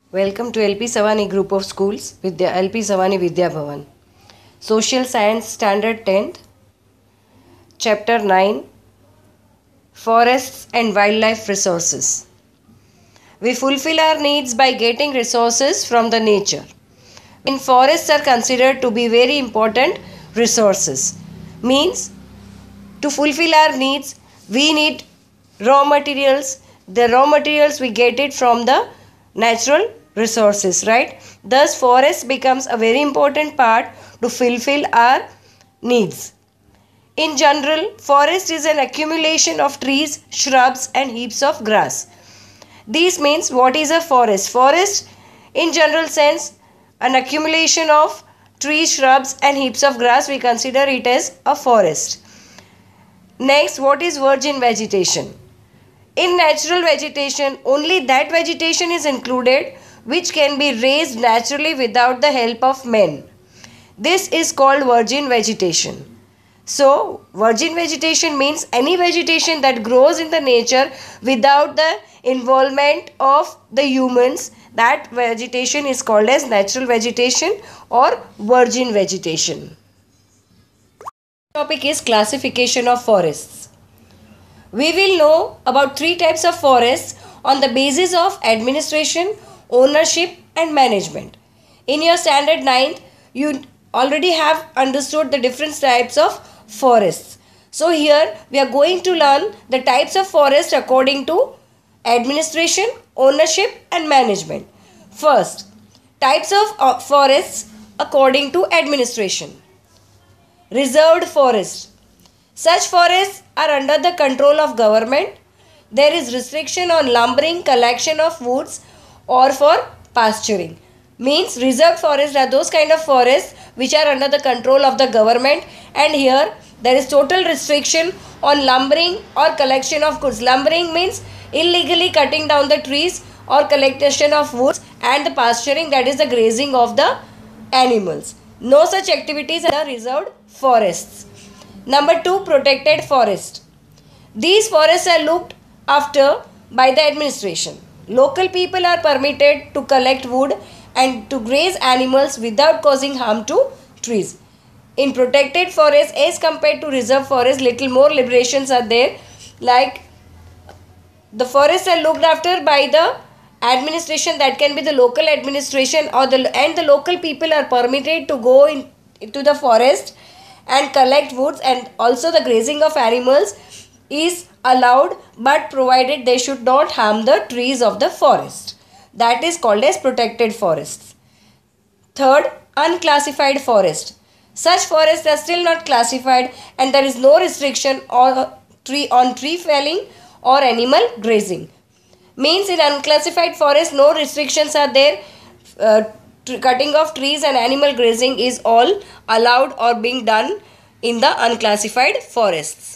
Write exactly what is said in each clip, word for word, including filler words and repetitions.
Welcome to L P Savani Group of Schools with the L P Savani Vidya Bhavan. Social Science Standard tenth, Chapter nine, Forests and Wildlife Resources. We fulfill our needs by getting resources from the nature. In forests are considered to be very important resources. Means to fulfill our needs, we need raw materials. The raw materials we get it from the natural resources, right? Thus forest becomes a very important part to fulfill our needs. In general, forest is an accumulation of trees, shrubs and heaps of grass. This means what is a forest? Forest in general sense an accumulation of trees, shrubs and heaps of grass, we consider it as a forest. Next, what is virgin vegetation? In natural vegetation, only that vegetation is included which can be raised naturally without the help of men. This is called virgin vegetation. So, virgin vegetation means any vegetation that grows in the nature without the involvement of the humans. That vegetation is called as natural vegetation or virgin vegetation. The topic is classification of forests. We will know about three types of forests on the basis of administration, ownership and management. In your standard ninth, you already have understood the different types of forests. So here we are going to learn the types of forest according to administration, ownership and management. First, types of forests according to administration. Reserved forest. Such forests are under the control of government. There is restriction on lumbering, collection of woods or for pasturing. Means reserved forests are those kind of forests which are under the control of the government, and here there is total restriction on lumbering or collection of goods. Lumbering means illegally cutting down the trees or collection of woods, and the pasturing, that is the grazing of the animals. No such activities are reserved forests. Number two, protected forest. These forests are looked after by the administration. Local people are permitted to collect wood and to graze animals without causing harm to trees. In protected forests as compared to reserved forests, little more liberations are there. Like the forests are looked after by the administration, that can be the local administration or the and the local people are permitted to go in, into the forest and collect woods, and also the grazing of animals is allowed, but provided they should not harm the trees of the forest. That is called as protected forests. Third, unclassified forest. Such forests are still not classified and there is no restriction on tree, on tree felling or animal grazing. Means in unclassified forest no restrictions are there. Uh, cutting of trees and animal grazing is all allowed or being done in the unclassified forests.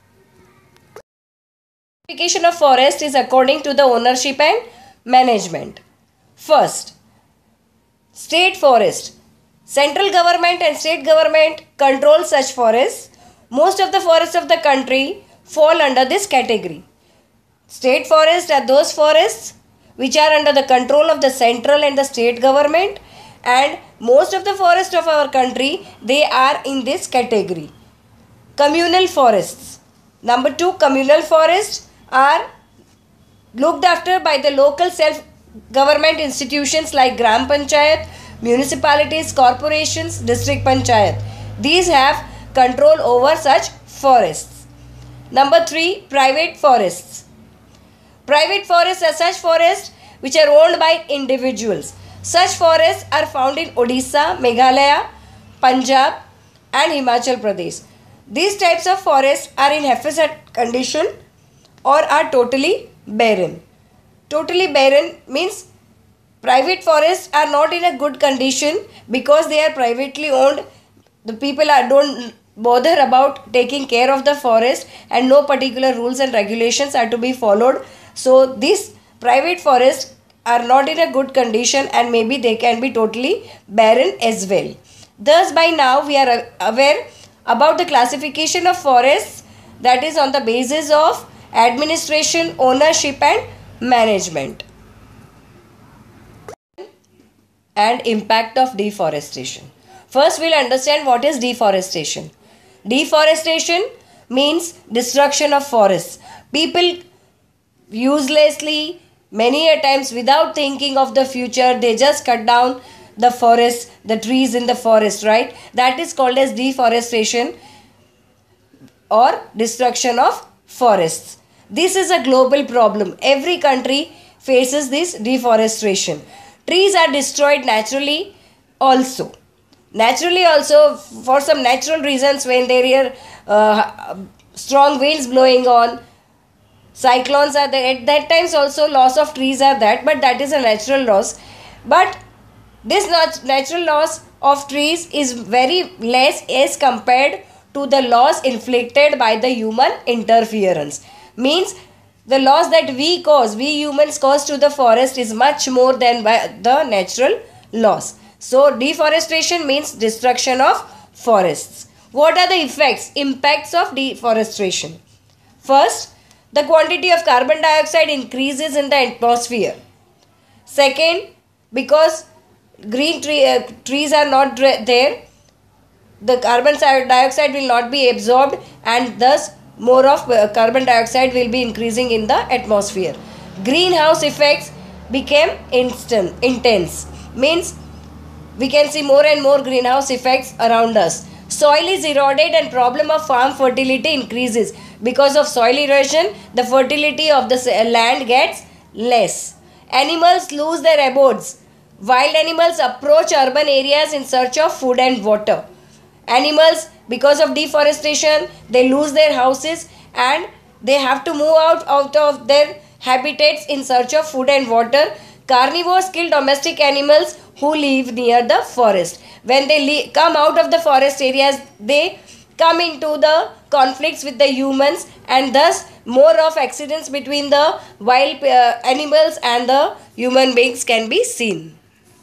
Classification of forest is according to the ownership and management. First, state forest. Central government and state government control such forests. Most of the forests of the country fall under this category. State forests are those forests which are under the control of the central and the state government, and most of the forests of our country, they are in this category. Communal forests. Number two, communal forests are looked after by the local self-government institutions like Gram Panchayat, municipalities, corporations, district panchayat. These have control over such forests. Number three, private forests. Private forests are such forests which are owned by individuals. Such forests are found in Odisha, Meghalaya, Punjab and Himachal Pradesh. These types of forests are in haphazard condition or are totally barren. Totally barren means private forests are not in a good condition because they are privately owned. The people are don't bother about taking care of the forest and no particular rules and regulations are to be followed. So these private forests are not in a good condition and maybe they can be totally barren as well. Thus by now we are aware about the classification of forests, that is on the basis of administration, ownership and management. and impact of deforestation. First, we'll understand what is deforestation. Deforestation means destruction of forests. People uselessly, many a times without thinking of the future, they just cut down the forest, the trees in the forest, right? That is called as deforestation or destruction of forests. This is a global problem. Every country faces this deforestation. Trees are destroyed naturally also. Naturally also, for some natural reasons, when there are uh, strong winds blowing on, cyclones are there. At that times also loss of trees are that, but that is a natural loss. But this natural loss of trees is very less as compared to the loss inflicted by the human interference. Means the loss that we cause, we humans cause to the forest is much more than by the natural loss. So deforestation means destruction of forests. What are the effects, impacts of deforestation? First, the quantity of carbon dioxide increases in the atmosphere. Second, because green tree, uh, trees are not there, the carbon dioxide will not be absorbed, and thus more of uh, carbon dioxide will be increasing in the atmosphere. Greenhouse effects became instant, intense. Means we can see more and more greenhouse effects around us. Soil is eroded and problem of farm fertility increases. Because of soil erosion, the fertility of the land gets less. Animals lose their abodes. Wild animals approach urban areas in search of food and water. Animals, because of deforestation, they lose their houses and they have to move out, out of their habitats in search of food and water. Carnivores kill domestic animals who live near the forest. When they come out of the forest areas, they come into the conflicts with the humans, and thus more of accidents between the wild uh, animals and the human beings can be seen.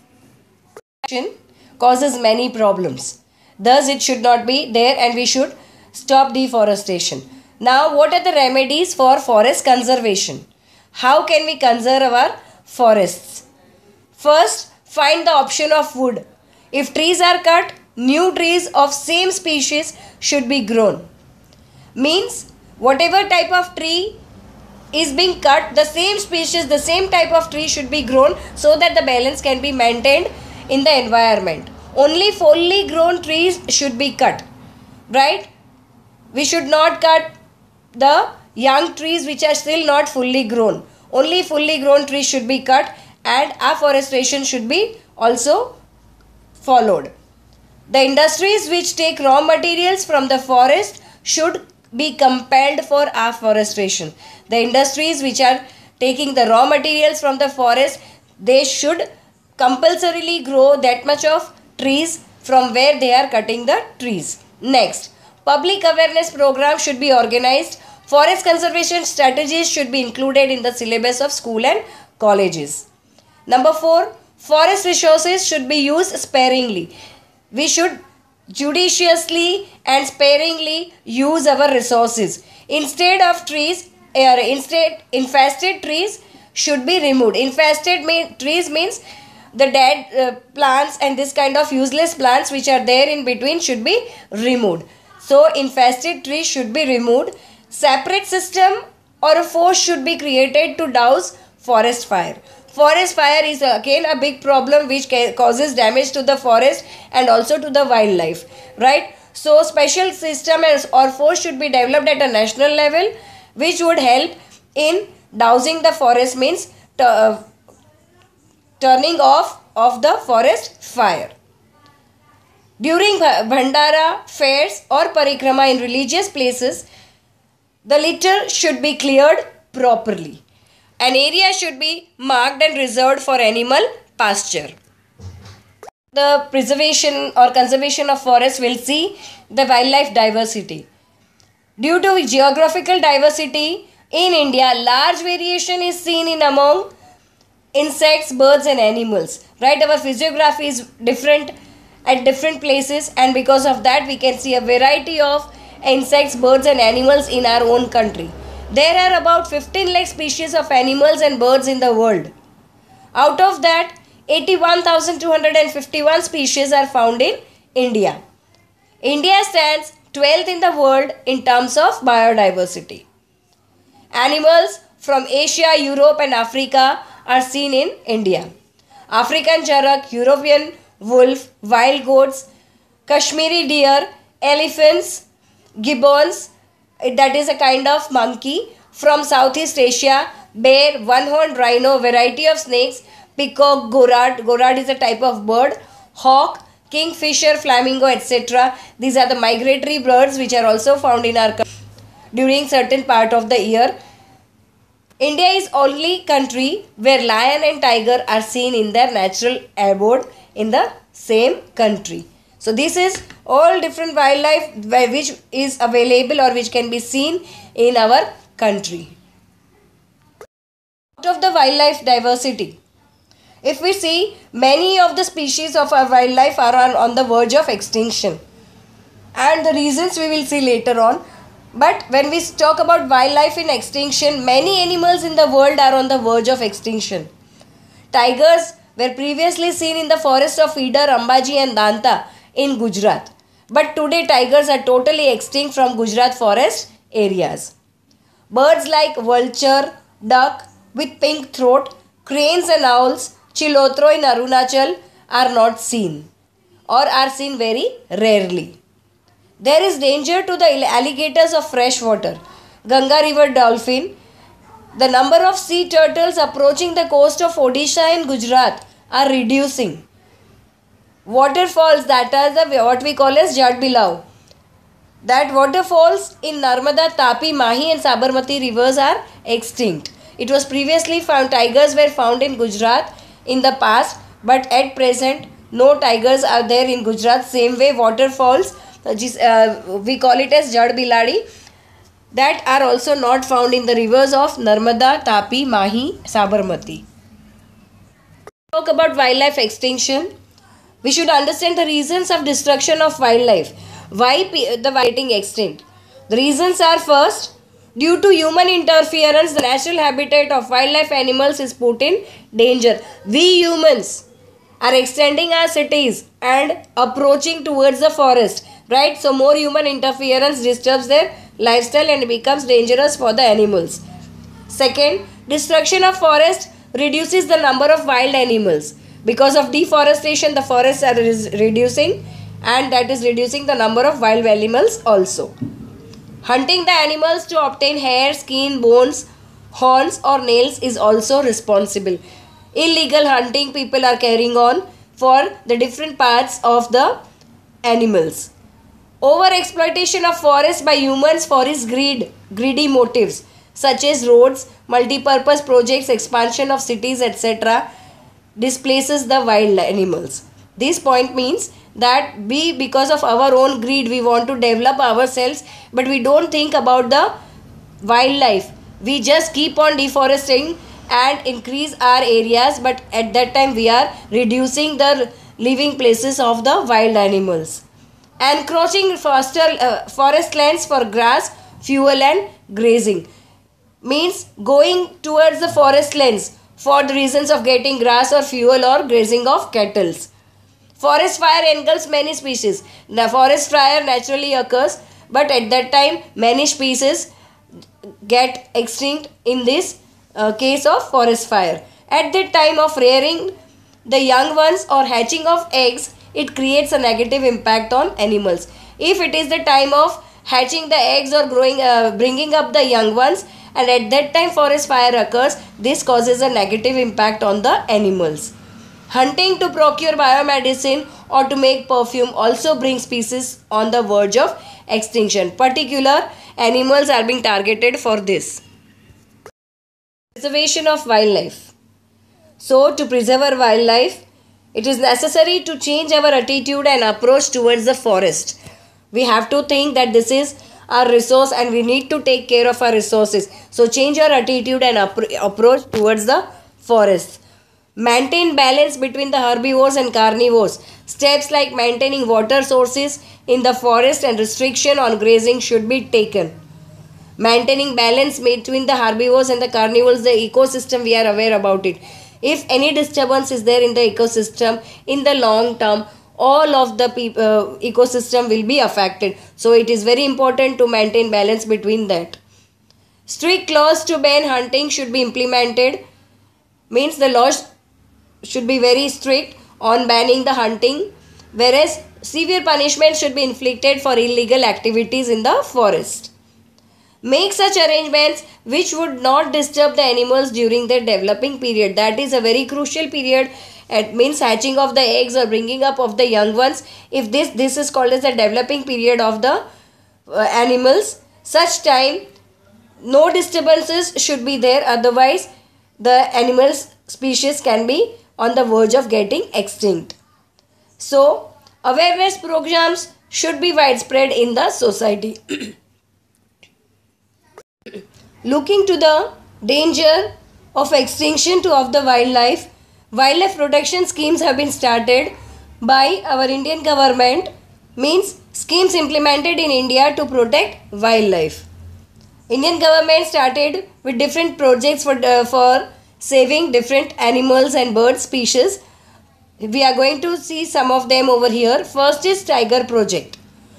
Causes many problems. Thus it should not be there and we should stop deforestation. Now, what are the remedies for forest conservation? How can we conserve our forests? First, find the option of wood. If trees are cut, new trees of same species should be grown. Means whatever type of tree is being cut, the same species, the same type of tree should be grown so that the balance can be maintained in the environment. Only fully grown trees should be cut, right? We should not cut the young trees which are still not fully grown. Only fully grown trees should be cut, and afforestation should be also followed. The industries which take raw materials from the forest should be compelled for afforestation. The industries which are taking the raw materials from the forest, they should compulsorily grow that much of trees from where they are cutting the trees. Next, public awareness program should be organized. Forest conservation strategies should be included in the syllabus of school and colleges. Number four, forest resources should be used sparingly. We should judiciously and sparingly use our resources. Instead of trees, uh, instead infested trees should be removed. Infested mean, trees means the dead uh, plants and this kind of useless plants which are there in between should be removed. So infested trees should be removed. Separate system or a force should be created to douse forest fire. Forest fire is again a big problem which causes damage to the forest and also to the wildlife, right? So special system or force should be developed at a national level which would help in dousing the forest, means uh, turning off of the forest fire. During Bhandara, fairs or parikrama in religious places, the litter should be cleared properly. An area should be marked and reserved for animal pasture. The preservation or conservation of forests will see the wildlife diversity. Due to geographical diversity in India, large variation is seen in among insects, birds and animals. Right, our physiography is different at different places, and because of that we can see a variety of insects, birds and animals in our own country. There are about fifteen lakh species of animals and birds in the world. Out of that, eighty-one thousand two hundred fifty-one species are found in India. India stands twelfth in the world in terms of biodiversity. Animals from Asia, Europe and Africa are seen in India. African charak, European wolf, wild goats, Kashmiri deer, elephants, gibbons, that is a kind of monkey, from Southeast Asia, bear, one-horned rhino, variety of snakes, peacock, gorad, gorad is a type of bird, hawk, kingfisher, flamingo, et cetera. These are the migratory birds which are also found in our country during certain part of the year. India is only country where lion and tiger are seen in their natural abode in the same country. So this is all different wildlife which is available or which can be seen in our country. Out of the wildlife diversity, if we see, many of the species of our wildlife are on, on the verge of extinction, and the reasons we will see later on. But when we talk about wildlife in extinction, many animals in the world are on the verge of extinction. Tigers were previously seen in the forest of Idar, Ambaji and Danta in Gujarat. But today tigers are totally extinct from Gujarat forest areas. Birds like vulture, duck with pink throat, cranes and owls, chilotro in Arunachal are not seen or are seen very rarely. There is danger to the alligators of fresh water. Ganga river dolphin. The number of sea turtles approaching the coast of Odisha in Gujarat are reducing. Waterfalls, that are the what we call as Jad Bilao. That waterfalls in Narmada, Tapi, Mahi and Sabarmati rivers are extinct. It was previously found, tigers were found in Gujarat in the past, but at present no tigers are there in Gujarat. Same way waterfalls, uh, we call it as Jad Biladi, that are also not found in the rivers of Narmada, Tapi, Mahi, Sabarmati. Talk about wildlife extinction. We should understand the reasons of destruction of wildlife. Why the wildlife getting extinct? The reasons are: first, due to human interference, the natural habitat of wildlife animals is put in danger. We humans are extending our cities and approaching towards the forest, right? So more human interference disturbs their lifestyle and becomes dangerous for the animals. Second, destruction of forest reduces the number of wild animals. Because of deforestation, the forests are reducing, and that is reducing the number of wild animals also. Hunting the animals to obtain hair, skin, bones, horns or nails is also responsible. Illegal hunting people are carrying on for the different parts of the animals. Over-exploitation of forests by humans for its greed, greedy motives such as roads, multi-purpose projects, expansion of cities, et cetera displaces the wild animals. This point means that we, because of our own greed, we want to develop ourselves, but we don't think about the wildlife. We just keep on deforesting and increase our areas, but at that time we are reducing the living places of the wild animals. Encroaching foster, uh, forest lands for grass, fuel and grazing means going towards the forest lands for the reasons of getting grass or fuel or grazing of cattle. Forest fire engulfs many species. The forest fire naturally occurs, but at that time many species get extinct in this uh, case of forest fire. At the time of rearing the young ones or hatching of eggs, it creates a negative impact on animals. If it is the time of hatching the eggs or growing, uh, bringing up the young ones, and at that time forest fire occurs, this causes a negative impact on the animals. Hunting to procure biomedicine or to make perfume also brings species on the verge of extinction. Particular animals are being targeted for this. Preservation of wildlife. So, to preserve our wildlife, it is necessary to change our attitude and approach towards the forest. We have to think that this is our resource and we need to take care of our resources. So change our attitude and approach towards the forest. Maintain balance between the herbivores and carnivores. Steps like maintaining water sources in the forest and restriction on grazing should be taken. Maintaining balance between the herbivores and the carnivores, the ecosystem, we are aware about it. If any disturbance is there in the ecosystem, in the long term, all of the pe- uh, ecosystem will be affected. So it is very important to maintain balance between that. Strict laws to ban hunting should be implemented, means the laws should be very strict on banning the hunting, whereas severe punishment should be inflicted for illegal activities in the forest. Make such arrangements which would not disturb the animals during their developing period. That is a very crucial period. It means hatching of the eggs or bringing up of the young ones. If this this is called as the developing period of the uh, animals, such time no disturbances should be there, otherwise the animals species can be on the verge of getting extinct. So awareness programs should be widespread in the society. Looking to the danger of extinction to of the wildlife, wildlife protection schemes have been started by our Indian government, means schemes implemented in India to protect wildlife. Indian government started with different projects for, uh, for saving different animals and bird species. We are going to see some of them over here. First is Tiger Project.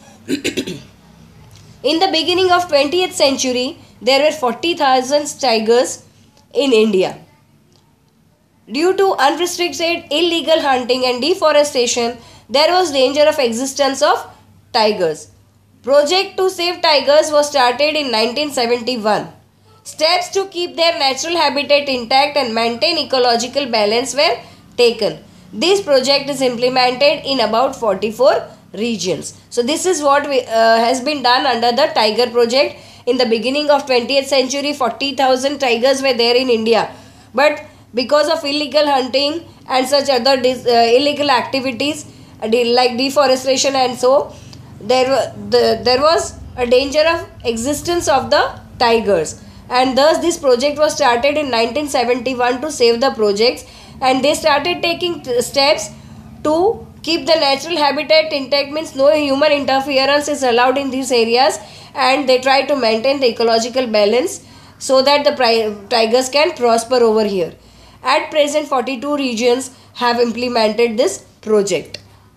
In the beginning of twentieth century, there were forty thousand tigers in India. Due to unrestricted illegal hunting and deforestation, there was danger of existence of tigers. Project to save tigers was started in nineteen seventy-one. Steps to keep their natural habitat intact and maintain ecological balance were taken. This project is implemented in about forty-four regions. So this is what we, uh, has been done under the Tiger Project. In the beginning of twentieth century, forty thousand tigers were there in India. But because of illegal hunting and such other dis, uh, illegal activities uh, like deforestation and so, there, the, there was a danger of existence of the tigers. And thus this project was started in nineteen seventy-one to save the projects, and they started taking steps to keep the natural habitat intact, means no human interference is allowed in these areas, and they try to maintain the ecological balance so that the tigers can prosper over here. At present, forty-two regions have implemented this project.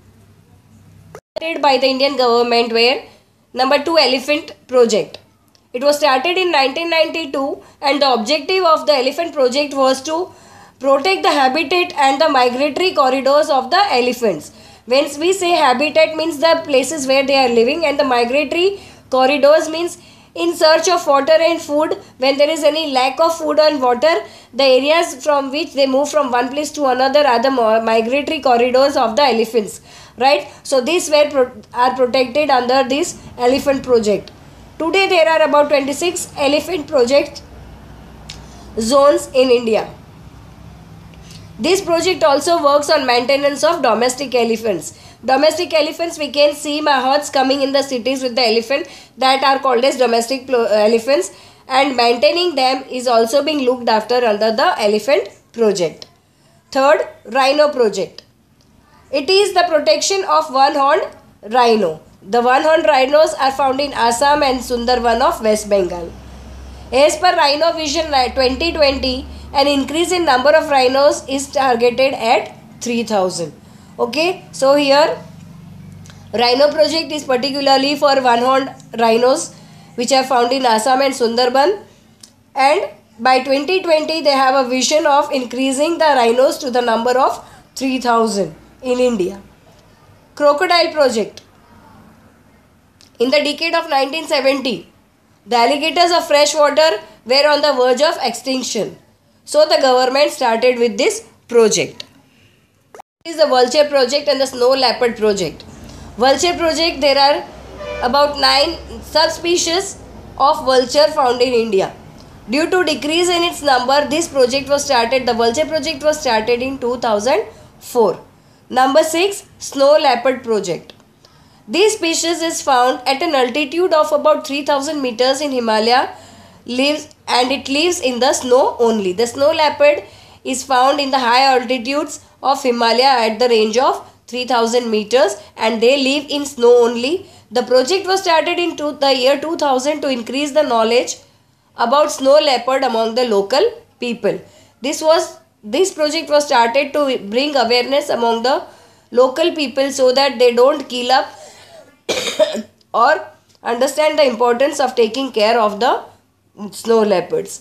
By the Indian government were number two, Elephant Project. It was started in nineteen ninety-two, and the objective of the Elephant Project was to protect the habitat and the migratory corridors of the elephants. When we say habitat, means the places where they are living, and the migratory corridors means in search of water and food. When there is any lack of food and water, the areas from which they move from one place to another are the migratory corridors of the elephants, right? So these were pro are protected under this Elephant Project. Today there are about twenty-six elephant project zones in India. This project also works on maintenance of domestic elephants. Domestic elephants, we can see mahots coming in the cities with the elephant, that are called as domestic elephants, and maintaining them is also being looked after under the Elephant Project. Third, Rhino Project. It is the protection of one-horned rhino. The one-horned rhinos are found in Assam and Sundarban of West Bengal. As per Rhino Vision twenty twenty, an increase in number of rhinos is targeted at three thousand. Okay, so here Rhino Project is particularly for one-horned rhinos which are found in Assam and Sundarban, and by twenty twenty they have a vision of increasing the rhinos to the number of three thousand in India. Crocodile Project. In the decade of nineteen seventy, the alligators of fresh water were on the verge of extinction. So the government started with this project. This is the Vulture Project and the Snow Leopard Project. Vulture Project, there are about nine subspecies of vulture found in India. Due to decrease in its number, this project was started, the Vulture Project was started in two thousand four. Number six, Snow Leopard Project. This species is found at an altitude of about three thousand meters in Himalaya, lives and it lives in the snow only. The snow leopard is found in the high altitudes of Himalaya at the range of three thousand meters, and they live in snow only. The project was started in two, the year two thousand to increase the knowledge about snow leopard among the local people. This was this project was started to bring awareness among the local people so that they don't kill up or understand the importance of taking care of the snow leopards.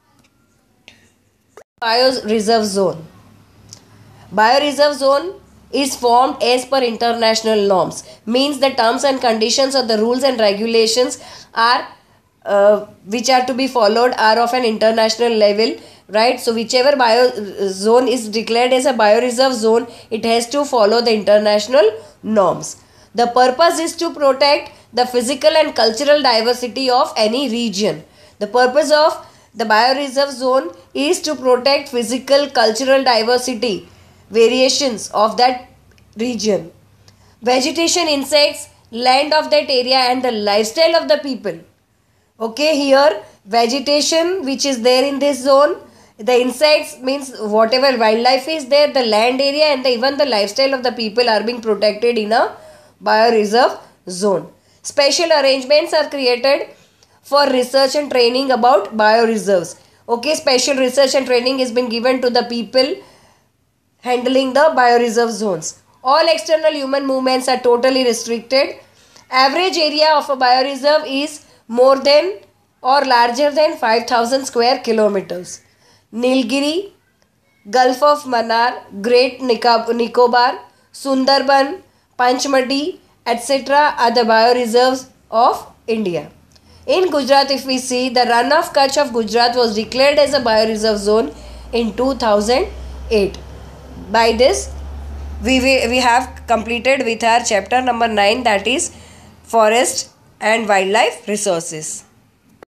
Bioreserve zone. Bioreserve zone is formed as per international norms. Means the terms and conditions or the rules and regulations are uh, which are to be followed are of an international level, right? So whichever bio zone is declared as a bioreserve zone, it has to follow the international norms. The purpose is to protect the physical and cultural diversity of any region. The purpose of the bioreserve zone is to protect physical, cultural diversity, variations of that region. Vegetation, insects, land of that area and the lifestyle of the people. Okay, here vegetation which is there in this zone, the insects means whatever wildlife is there, the land area and the, even the lifestyle of the people are being protected in a bioreserve zone. Special arrangements are created for research and training about bioreserves. Okay, special research and training has been given to the people handling the bioreserve zones. All external human movements are totally restricted. Average area of a bioreserve is more than or larger than five thousand square kilometers. Nilgiri, Gulf of Mannar, Great Nicobar, Sundarban, Panchmati, et cetera are the bioreserves of India. In Gujarat, if we see, the Run of Kutch of Gujarat was declared as a bioreserve zone in two thousand eight. By this, we, we, we have completed with our chapter number nine, that is Forest and Wildlife Resources.